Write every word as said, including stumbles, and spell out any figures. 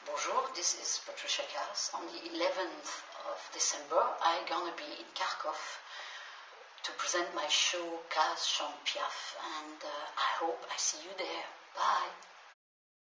Bonjour, this is Patrisia Kaas. On the eleventh of December, I'm gonna be in Kharkov to present my show Kaas Chante Piaf, and uh, I hope I see you there. Bye.